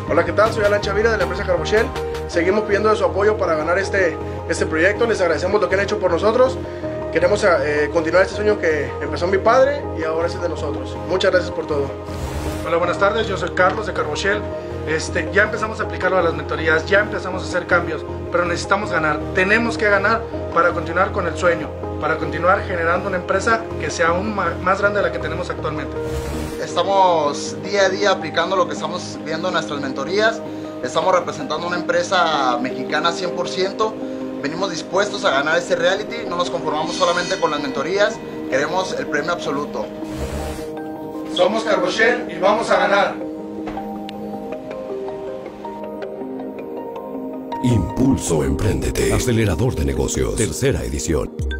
Hola, ¿qué tal? Soy Alan Chavira de la empresa Carboshell. Seguimos pidiendo de su apoyo para ganar este proyecto. Les agradecemos lo que han hecho por nosotros. Queremos continuar este sueño que empezó mi padre y ahora es el de nosotros. Muchas gracias por todo. Hola, buenas tardes. Yo soy Carlos de Carboshell. Ya empezamos a aplicarlo a las mentorías, ya empezamos a hacer cambios, pero necesitamos ganar. Tenemos que ganar para continuar con el sueño, para continuar generando una empresa que sea aún más grande de la que tenemos actualmente. Estamos día a día aplicando lo que estamos viendo en nuestras mentorías. Estamos representando una empresa mexicana 100%. Venimos dispuestos a ganar este reality. No nos conformamos solamente con las mentorías. Queremos el premio absoluto. Somos Carboshell y vamos a ganar. Impulso Emprendete. Acelerador de negocios. Tercera edición.